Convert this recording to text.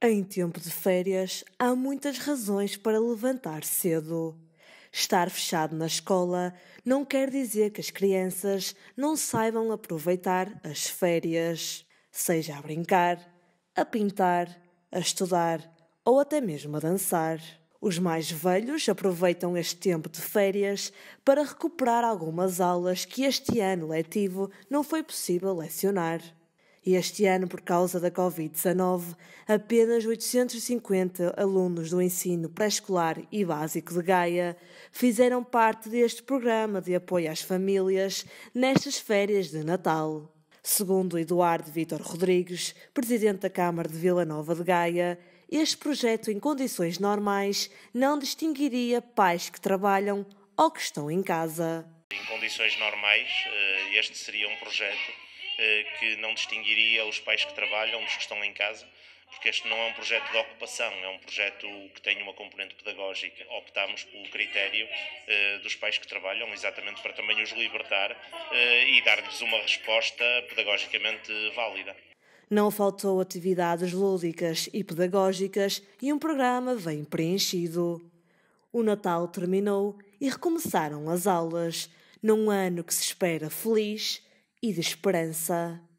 Em tempo de férias, há muitas razões para levantar cedo. Estar fechado na escola não quer dizer que as crianças não saibam aproveitar as férias, seja a brincar, a pintar, a estudar ou até mesmo a dançar. Os mais velhos aproveitam este tempo de férias para recuperar algumas aulas que este ano letivo não foi possível lecionar. E este ano, por causa da Covid-19, apenas 850 alunos do ensino pré-escolar e básico de Gaia fizeram parte deste programa de apoio às famílias nestas férias de Natal. Segundo Eduardo Vítor Rodrigues, presidente da Câmara de Vila Nova de Gaia, este projeto em condições normais não distinguiria pais que trabalham ou que estão em casa. Em condições normais, este seria um projeto que não distinguiria os pais que trabalham dos que estão em casa, porque este não é um projeto de ocupação, é um projeto que tem uma componente pedagógica. Optámos pelo critério dos pais que trabalham, exatamente para também os libertar e dar-lhes uma resposta pedagogicamente válida. Não faltou atividades lúdicas e pedagógicas e um programa bem preenchido. O Natal terminou e recomeçaram as aulas, num ano que se espera feliz e de esperança.